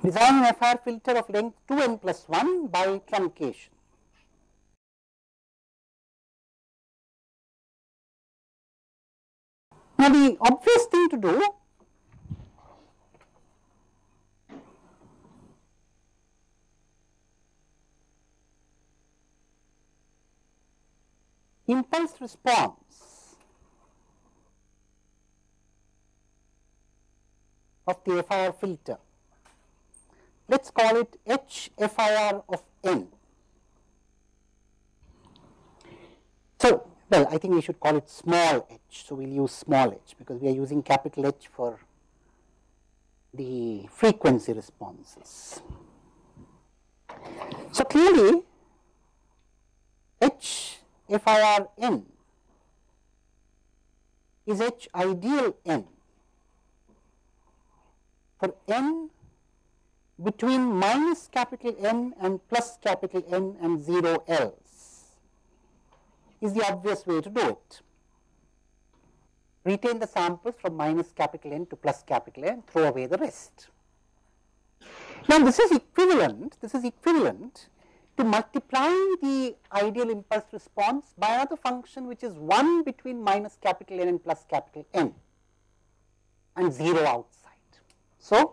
Design an FIR filter of length 2n plus 1 by truncation. Now, the obvious thing to do impulse response of the FIR filter, let us call it H FIR of n. So, well, I think we should call it small h. So, we will use small h because we are using capital H for the frequency responses. So, clearly H FIR n is H ideal n for n between minus capital N and plus capital N and 0 else is the obvious way to do it. Retain the samples from minus capital N to plus capital N, throw away the rest. Now, this is equivalent to multiplying the ideal impulse response by another function which is 1 between minus capital N and plus capital N and 0 outside. So,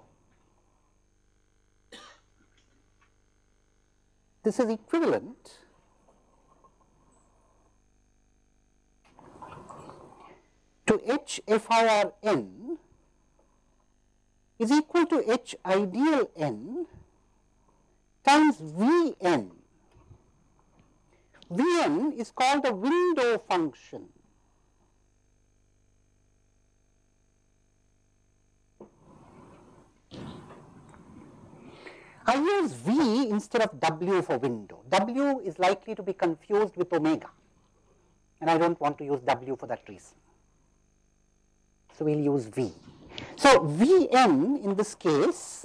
this is equivalent to H FIR n is equal to H ideal n times Vn. Vn is called the window function. I use V instead of W for window. W is likely to be confused with omega, and I do not want to use W for that reason. So, we will use V. So, Vn in this case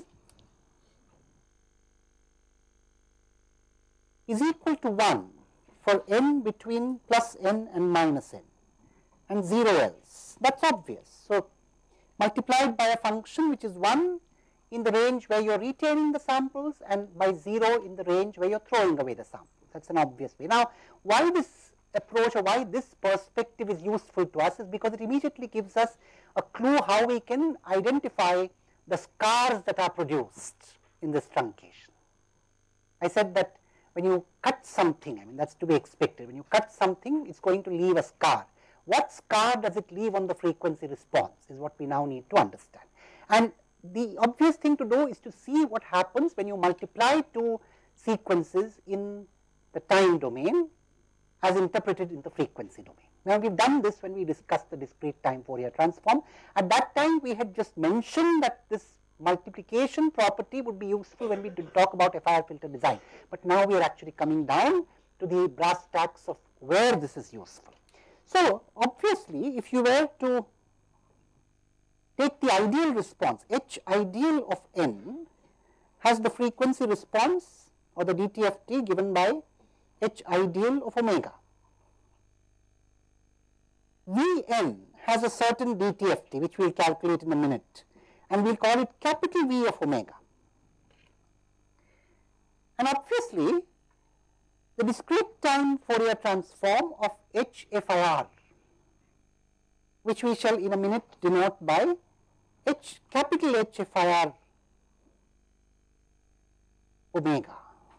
is equal to 1 for n between plus n and minus n and 0 else. That is obvious. So, multiplied by a function which is 1 in the range where you are retaining the samples and by 0 in the range where you are throwing away the samples. That is an obvious way. Now, why this approach or why this perspective is useful to us is because it immediately gives us a clue how we can identify the scars that are produced in this truncation. I said that when you cut something, I mean that is to be expected, when you cut something it is going to leave a scar. What scar does it leave on the frequency response is what we now need to understand. And the obvious thing to do is to see what happens when you multiply two sequences in the time domain as interpreted in the frequency domain. Now, we have done this when we discussed the discrete time Fourier transform. At that time, we had just mentioned that this multiplication property would be useful when we did talk about FIR filter design, but now we are actually coming down to the brass tacks of where this is useful. So, obviously, if you were to take the ideal response, H ideal of n has the frequency response or the DTFT given by H ideal of omega. Vn has a certain DTFT which we will calculate in a minute, and we will call it capital V of omega. And obviously, the discrete time Fourier transform of H FIR, which we shall in a minute denote by H capital H FIR omega.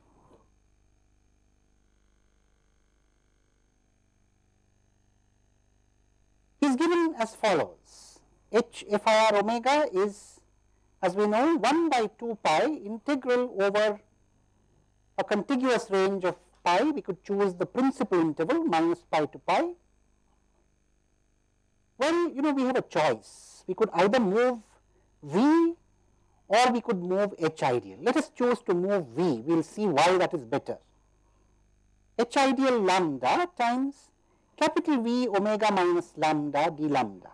Is given as follows. H FIR omega is, as we know, 1 by 2 pi integral over a contiguous range of pi. We could choose the principal interval minus pi to pi. Well, we have a choice. We could either move V or we could move H ideal. Let us choose to move V. We will see why that is better. H ideal lambda times capital V omega minus lambda d lambda.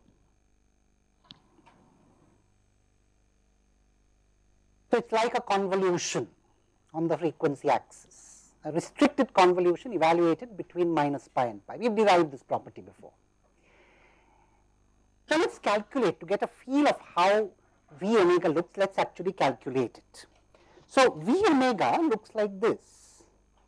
So, it is like a convolution on the frequency axis, a restricted convolution evaluated between minus pi and pi. We have derived this property before. So, let us calculate to get a feel of how V omega looks, let us actually calculate it. So, V omega looks like this.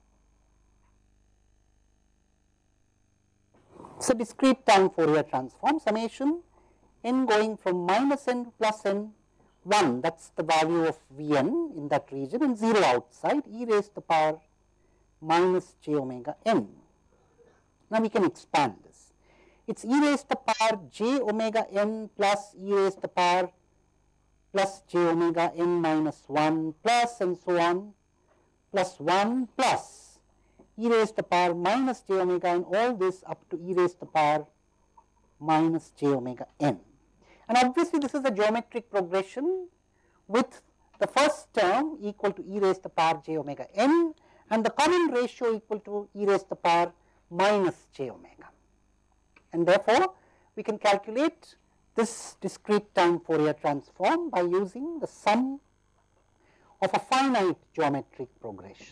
It is a discrete time Fourier transform, summation n going from minus n to plus n 1, that is the value of Vn in that region, and 0 outside, e raised to the power minus j omega n. Now, we can expand this. It is e raised to the power j omega n plus e raised to the power plus j omega n minus 1 plus and so on, plus 1 plus e raised to the power minus j omega n, all this up to e raised to the power minus j omega n. And obviously, this is a geometric progression with the first term equal to e raised to the power j omega n and the common ratio equal to e raised to the power minus j omega. And therefore, we can calculate this discrete time Fourier transform by using the sum of a finite geometric progression.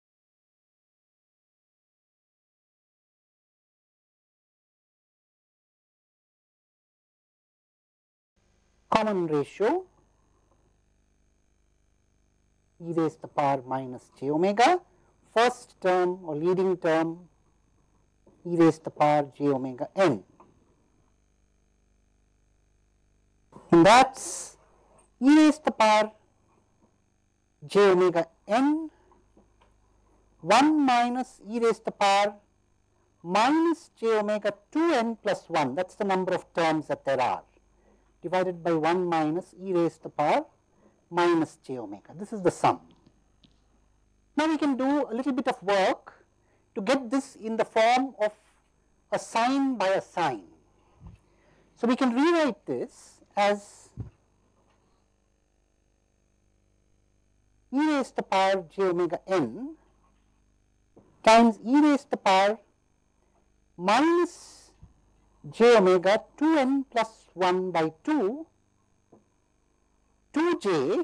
Common ratio e raised to the power minus j omega, first term or leading term e raised to the power j omega n. And that is e raised to the power j omega n 1 minus e raised to the power minus j omega 2 n plus 1, that is the number of terms that there are, divided by 1 minus e raised to the power minus j omega. This is the sum. Now, we can do a little bit of work to get this in the form of a sign by a sign. So, we can rewrite this as e raised to the power j omega n times e raised to the power minus j omega 2 n plus 1 by 2 2j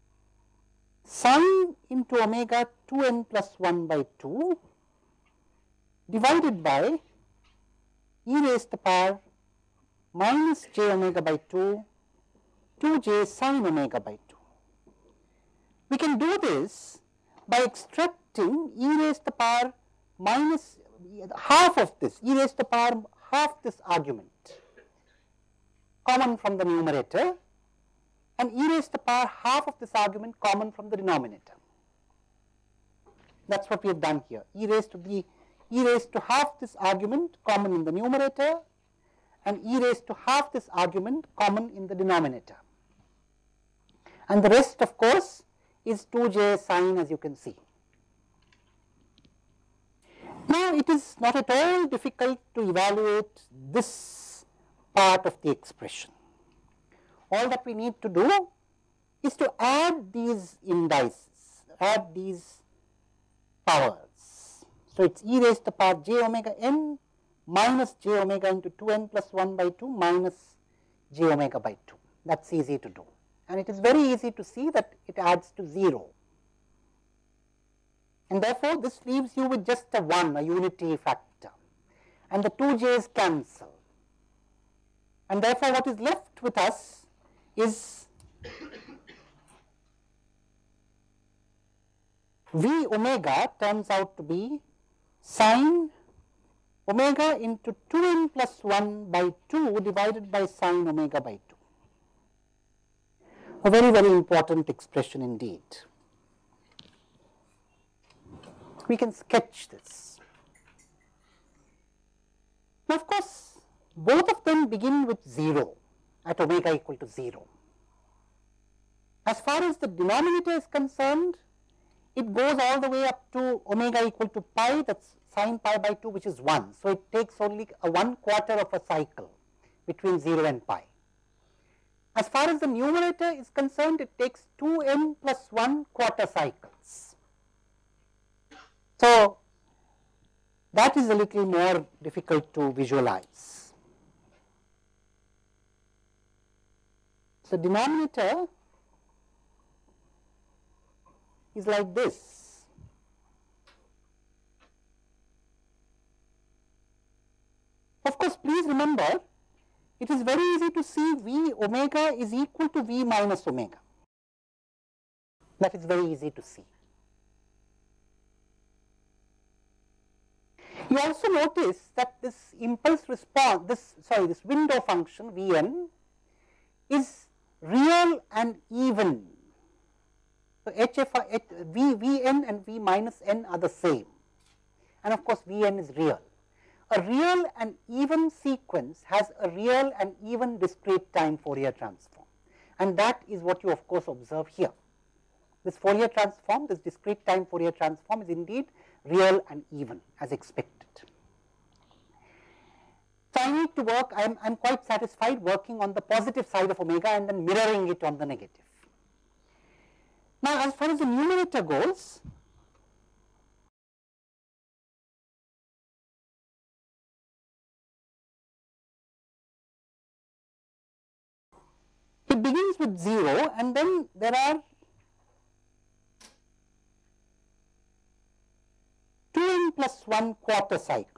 sine into omega 2 n plus 1 by 2 divided by e raised to the power minus j omega by 2 2j sine omega by 2. We can do this by extracting e raised to the power minus half of this, e raised to the power half this argument common from the numerator and e raised to the power half of this argument common from the denominator. That is what we have done here, e raised to half this argument common in the numerator and e raised to half this argument common in the denominator. And the rest, of course, is 2j sine, as you can see. Now, it is not at all difficult to evaluate this part of the expression. All that we need to do is to add these indices, add these powers. So, it is e raised to the power j omega n minus j omega into 2 n plus 1 by 2 minus j omega by 2. That is easy to do, and it is very easy to see that it adds to 0. And therefore, this leaves you with just a 1, a unity factor, and the 2j's cancel. And therefore, what is left with us is V omega turns out to be sine omega into 2n plus 1 by 2 divided by sine omega by 2. A very, very important expression indeed. We can sketch this. Now, of course, both of them begin with 0 at omega equal to 0. As far as the denominator is concerned, it goes all the way up to omega equal to pi, that is sine pi by 2, which is 1. So, it takes only a 1/4 of a cycle between 0 and pi. As far as the numerator is concerned, it takes 2n plus 1/4 cycles. So, that is a little more difficult to visualize. So, denominator is like this. Of course, please remember it is very easy to see V omega is equal to V minus omega. That is very easy to see. You also notice that this impulse response, this window function Vn is real and even. So, Vn and V minus n are the same, and of course, Vn is real. A real and even sequence has a real and even discrete time Fourier transform, and that is what you of course observe here. This Fourier transform, this discrete time Fourier transform is indeed real and even as expected. So, I need to work, I am quite satisfied working on the positive side of omega and then mirroring it on the negative. Now, as far as the numerator goes, it begins with 0 and then there are 2n plus 1 quarter cycles.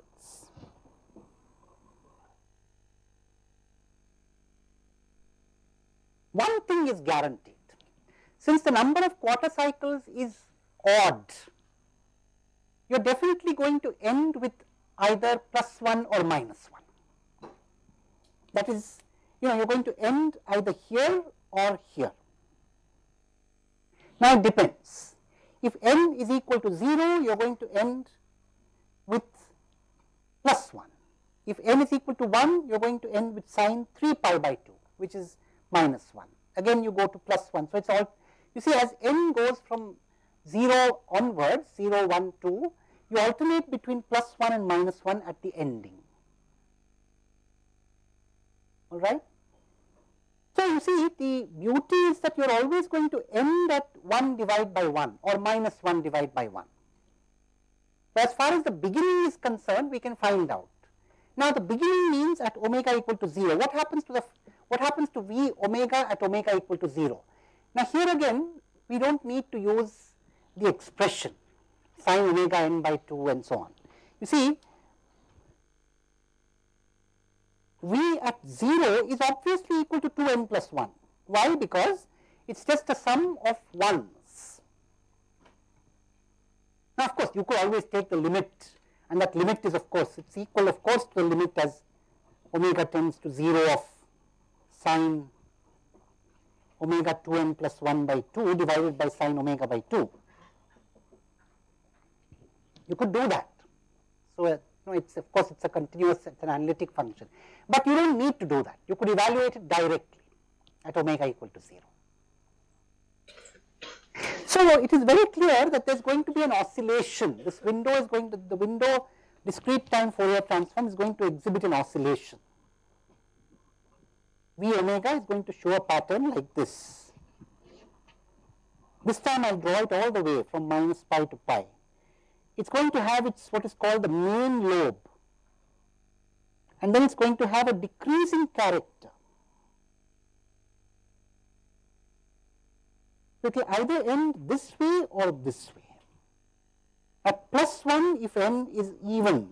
One thing is guaranteed, since the number of quarter cycles is odd, you are definitely going to end with either plus 1 or minus 1. That is, you are going to end either here or here. Now, it depends. If n is equal to 0, you are going to end with plus 1. If n is equal to 1, you are going to end with sine 3 pi by 2, which is minus 1. Again, you go to plus 1. So, it is all, you see, as n goes from 0 onwards, 0, 1, 2, you alternate between plus 1 and minus 1 at the ending. All right. So, you see, the beauty is that you are always going to end at 1 divided by 1 or minus 1 divided by 1. So, as far as the beginning is concerned, we can find out. Now, the beginning means at omega equal to 0. What happens to V omega at omega equal to 0? Now, here again, we do not need to use the expression sine omega n by 2 and so on. You see, V at 0 is obviously equal to 2n plus 1. Why? Because it is just a sum of 1s. Now, of course, you could always take the limit, and that limit is of course, it is equal of course to the limit as omega tends to 0 of sine omega 2n plus 1 by 2 divided by sine omega by 2. You could do that. So, it's of course, it's a continuous, it's an analytic function, but you don't need to do that. You could evaluate it directly at omega equal to 0. So, it is very clear that there is going to be an oscillation. This window is going to, the window discrete time Fourier transform is going to exhibit an oscillation. V omega is going to show a pattern like this. This time I will draw it all the way from minus pi to pi. It is going to have its what is called the main lobe, and then it is going to have a decreasing character. It will either end this way or this way. At plus 1 if n is even,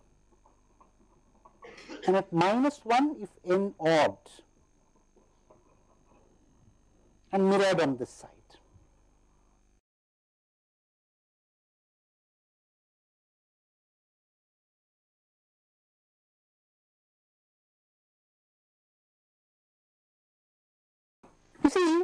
and at minus 1 if n odd, and mirrored on this side. You see,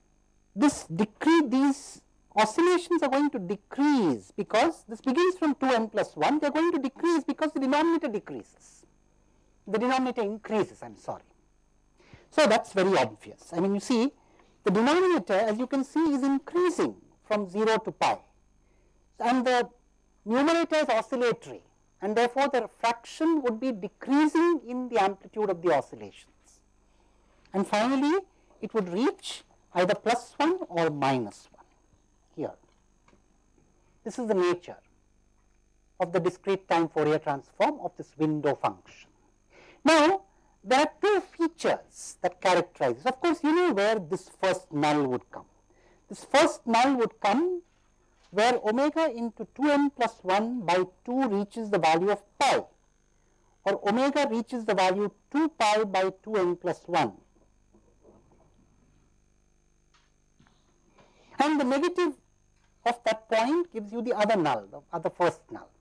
these oscillations are going to decrease because this begins from 2n plus 1, they are going to decrease because the denominator decreases, the denominator increases, I am sorry. So, that is very obvious. I mean, you see, the denominator, as you can see, is increasing from 0 to pi, and the numerator is oscillatory, and therefore, the fraction would be decreasing in the amplitude of the oscillations, and finally, it would reach either plus 1 or minus 1 here. This is the nature of the discrete time Fourier transform of this window function. Now, there are two features that characterize this. Of course, you know where this first null would come. This first null would come where omega into 2n plus 1 by 2 reaches the value of pi. or omega reaches the value 2 pi by 2n plus 1. And the negative of that point gives you the other null, the other first null.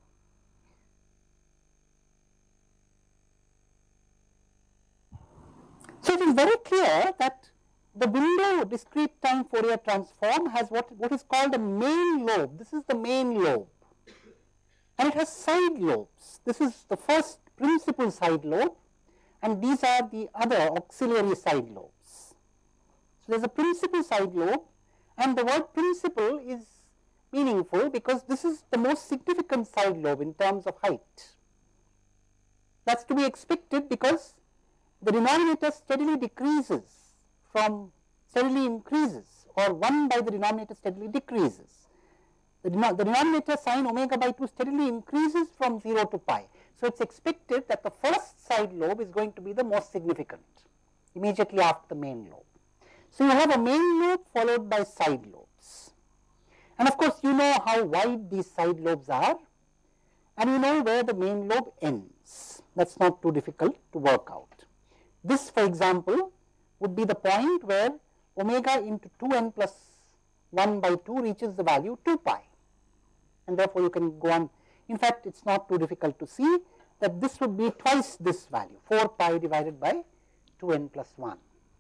So, it is very clear that the window discrete time Fourier transform has what is called a main lobe. This is the main lobe, and it has side lobes. This is the first principal side lobe, and these are the other auxiliary side lobes. So, there is a principal side lobe, and the word principal is meaningful because this is the most significant side lobe in terms of height. That is to be expected because the denominator steadily decreases from steadily increases, or 1 by the denominator steadily decreases. The denominator sin omega by 2 steadily increases from 0 to pi. So, it is expected that the first side lobe is going to be the most significant immediately after the main lobe. So, you have a main lobe followed by side lobes, and of course, you know how wide these side lobes are, and you know where the main lobe ends. That is not too difficult to work out. This, for example, would be the point where omega into 2n plus 1 by 2 reaches the value 2 pi, and therefore, you can go on. In fact, it is not too difficult to see that this would be twice this value, 4 pi divided by 2n plus 1.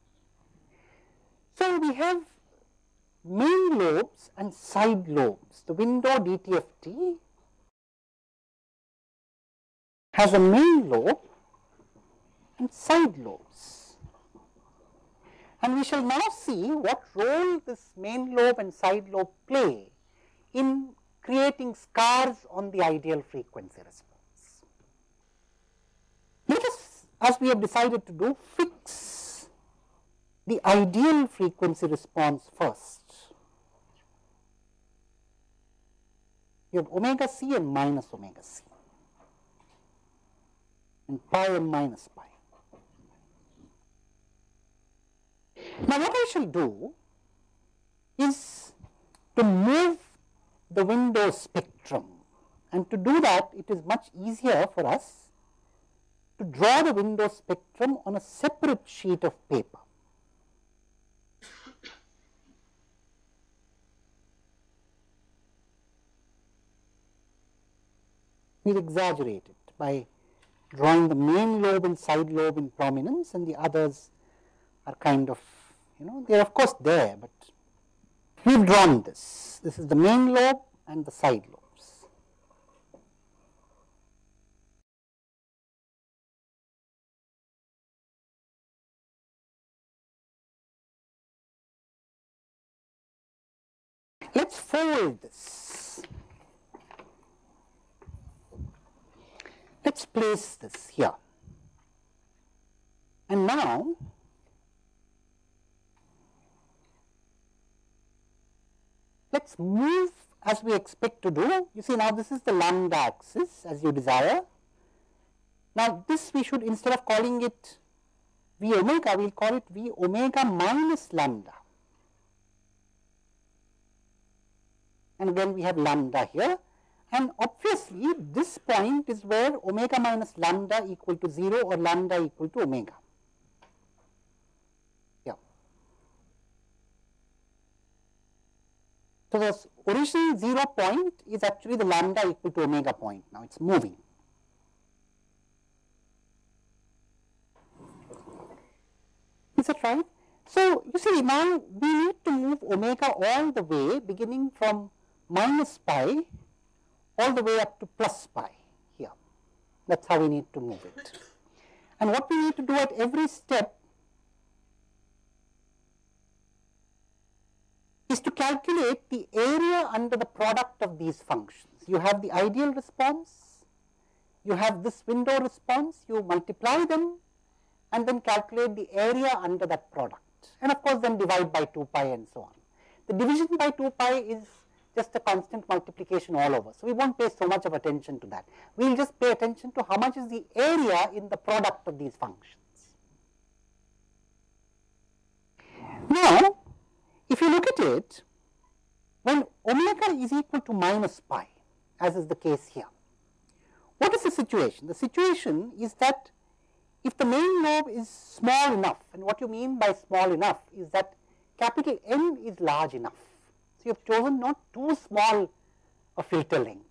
So, we have main lobes and side lobes. The window DTFT has a main lobe and side lobes, and we shall now see what role this main lobe and side lobe play in creating scars on the ideal frequency response. Let us, as we have decided to do, fix the ideal frequency response first. You have omega c and minus omega c, and pi and minus pi. Now, what I shall do is to move the window spectrum, and to do that it is much easier for us to draw the window spectrum on a separate sheet of paper. We will exaggerate it by drawing the main lobe and side lobe in prominence, and the others are kind of, they are of course there, but we have drawn this. This is the main lobe and the side lobes. Let us fold this. Let us place this here. And now, let us move as we expect to do. You see, now this is the lambda axis as you desire. Now, this we should, instead of calling it V omega, we will call it V omega minus lambda. And again we have lambda here, and obviously this point is where omega minus lambda equal to 0 or lambda equal to omega. So, the original 0 point is actually the lambda equal to omega point. Now, it is moving. Is that right? So, you see, now we need to move omega all the way, beginning from minus pi all the way up to plus pi here. That is how we need to move it. And what we need to do at every step is to calculate the area under the product of these functions. You have the ideal response, you have this window response, you multiply them and then calculate the area under that product, and of course then divide by 2 pi and so on. The division by 2 pi is just a constant multiplication all over. So, we will not pay so much of attention to that. We will just pay attention to how much is the area in the product of these functions. Now, if you look at it, when omega is equal to minus pi, as is the case here, What is the situation? The situation is that if the main lobe is small enough, and what you mean by small enough is that capital N is large enough. So, you have chosen not too small a filter length.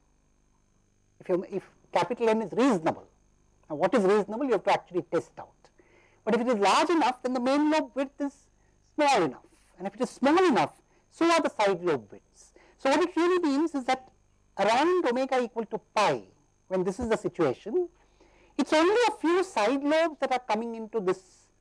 If capital N is reasonable, now what is reasonable you have to actually test out. But if it is large enough, then the main lobe width is small enough, and if it is small enough, so are the side lobe widths. So, what it really means is that around omega equal to pi, when this is the situation, it is only a few side lobes that are coming into this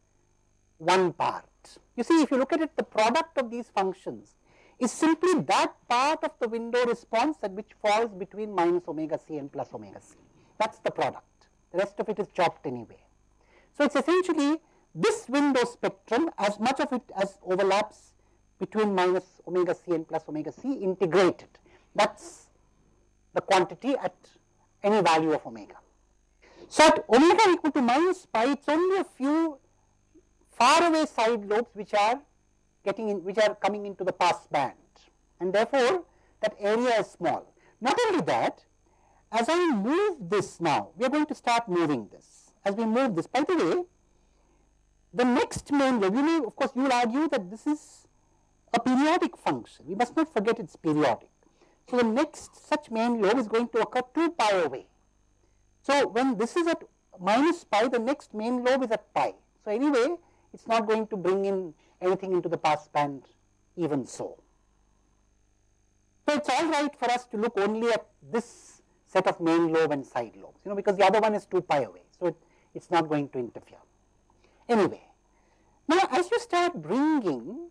one part. You see, if you look at it, the product of these functions is simply that part of the window response at which falls between minus omega c and plus omega c. That is the product, the rest of it is chopped anyway. So, it is essentially this window spectrum, as much of it as overlaps between minus omega c and plus omega c integrated. That is the quantity at any value of omega. So, at omega equal to minus pi, it is only a few far away side lobes which are coming into the pass band, and therefore, that area is small. Not only that, as I move this now, we are going to start moving this. As we move this, by the way, the next main lobe, you may, of course, you will argue that this is a periodic function. We must not forget it is periodic. So, the next such main lobe is going to occur 2 pi away. So, when this is at minus pi, the next main lobe is at pi. So, anyway, it is not going to bring in anything into the pass band even so. So, it is all right for us to look only at this set of main lobe and side lobes, because the other one is 2 pi away. So, it is not going to interfere. Anyway, now as you start bringing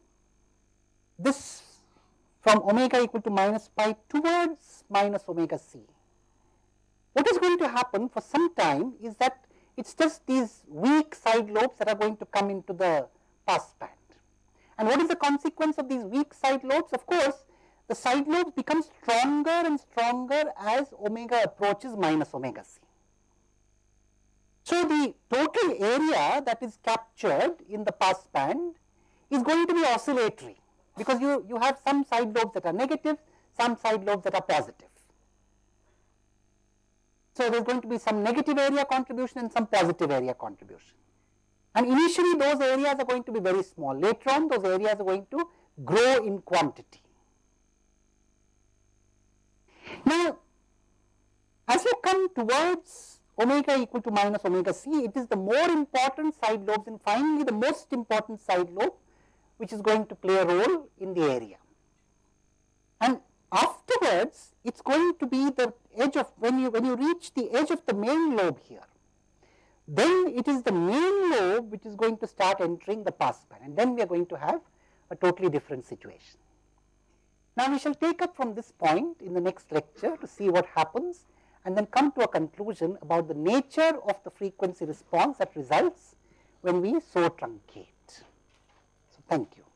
this from omega equal to minus pi towards minus omega c, what is going to happen for some time is that it is just these weak side lobes that are going to come into the pass band. And what is the consequence of these weak side lobes? Of course, the side lobes become stronger and stronger as omega approaches minus omega c. So, the total area that is captured in the pass band is going to be oscillatory, because you have some side lobes that are negative, some side lobes that are positive. So, there is going to be some negative area contribution and some positive area contribution. And initially those areas are going to be very small, later on those areas are going to grow in quantity. Now, as you come towards omega equal to minus omega c, it is the more important side lobes and finally the most important side lobe which is going to play a role in the area. And afterwards, it is going to be the edge of, when you reach the edge of the main lobe here, then it is the main lobe which is going to start entering the pass band, and then we are going to have a totally different situation. Now, we shall take up from this point in the next lecture to see what happens and then come to a conclusion about the nature of the frequency response that results when we so truncate. So, thank you.